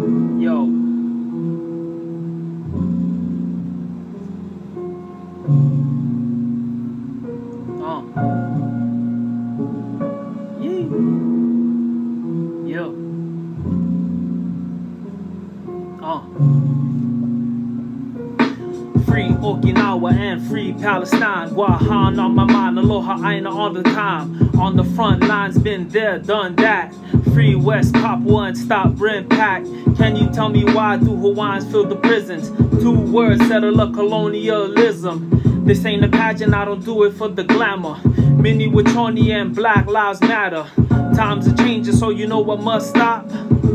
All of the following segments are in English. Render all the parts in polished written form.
Yo. Yeah. Yo. Free Okinawa and free Palestine. Guahan on my mind, aloha aina all the time. On the front lines, been there, done that. Free West Papua and stop Rim Pack. Can you tell me why do Hawaiians fill the prisons? 2 words, settler colonialism. This ain't a pageant, I don't do it for the glamour. Mini Wachoni and Black Lives Matter. Times are changing, so you know what must stop?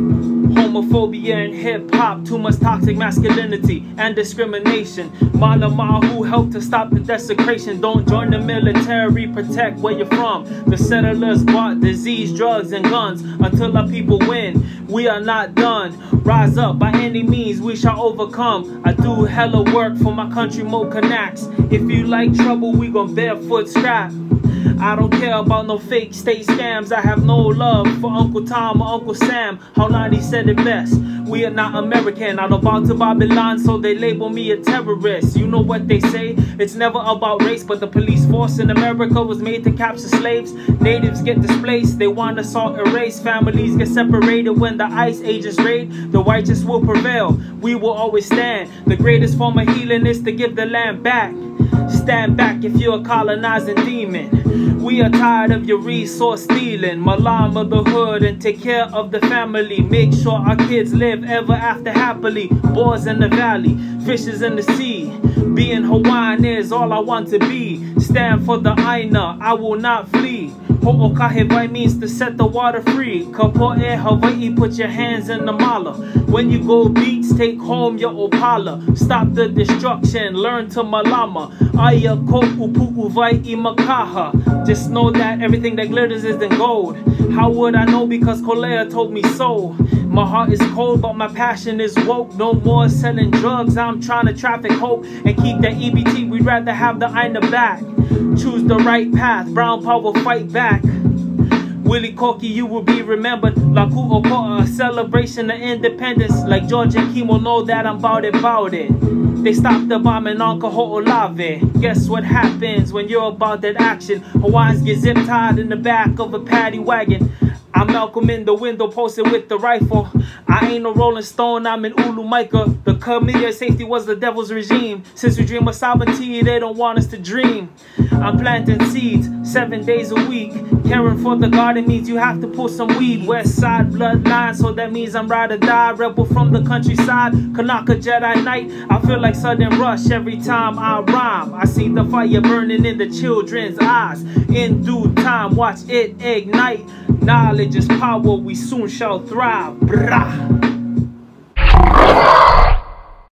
Homophobia and hip-hop, too much toxic masculinity and discrimination. Mana Mahu helped to stop the desecration. Don't join the military, protect where you're from. The settlers bought disease, drugs, and guns. Until our people win, we are not done. Rise up, by any means we shall overcome. I do hella work for my country, Mokanaks. If you like trouble, we gon' barefoot scrap. I don't care about no fake state scams. I have no love for Uncle Tom or Uncle Sam. Haulani said it best. We are not American. I'm about to Babylon, so they label me a terrorist. You know what they say? It's never about race, but the police force in America was made to capture slaves. Natives get displaced. They want us all erased. Families get separated when the ICE agents raid. The righteous will prevail. We will always stand. The greatest form of healing is to give the land back. Stand back if you're a colonizing demon. We are tired of your resource stealing. Malam of the hood and take care of the family. Make sure our kids live ever after happily. Boars in the valley, fishes in the sea. Being Hawaiian is all I want to be. Stand for the Aina, I will not flee. Ho'okahewai means to set the water free. Kapo'e Hawaii, put your hands in the mala. When you go beats, take home your opala. Stop the destruction, learn to malama. Aya ko upu'uvai imakaha. Just know that everything that glitters isn't gold. How would I know? Because Kolea told me so. My heart is cold, but my passion is woke. No more selling drugs, I'm trying to traffic hope and keep that EBT. We'd rather have the Aina back. Choose the right path, brown power fight back. Willie Koki, you will be remembered. Laku Okoa, a celebration of independence. Like George and Kimo know that I'm bout it. They stopped the bombing on Kaho'olawe. Guess what happens when you're about that action? Hawaiians get zip-tied in the back of a paddy wagon. I'm Malcolm in the window posted with the rifle. I ain't no Rolling Stone, I'm in Ulu Micah. The committee of safety was the devil's regime. Since we dream of sovereignty, they don't want us to dream. I'm planting seeds 7 days a week. Caring for the garden means you have to pull some weed. West side bloodline, so that means I'm ride or die. Rebel from the countryside, Kanaka Jedi Knight. I feel like sudden rush every time I rhyme. I see the fire burning in the children's eyes. In due time, watch it ignite. Knowledge is power, we soon shall thrive. Brah.